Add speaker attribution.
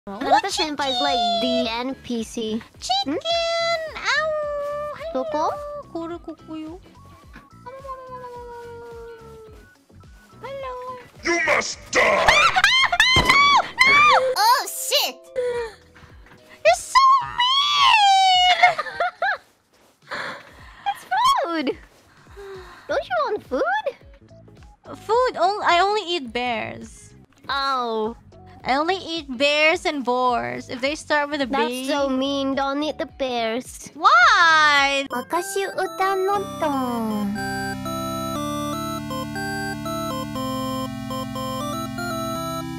Speaker 1: Another senpai is like the NPC.
Speaker 2: Chicken! Ow!
Speaker 1: Doko?
Speaker 2: Koro kokoyo. Hello.
Speaker 3: You must die!
Speaker 2: Oh shit! You're so mean!
Speaker 1: It's food! Don't you want food?
Speaker 2: Food? I only eat bears.
Speaker 1: Oh.
Speaker 2: I only eat bears and boars. If they start with a B.
Speaker 1: That's so mean. Don't eat the bears.
Speaker 2: Why?
Speaker 1: 私歌のと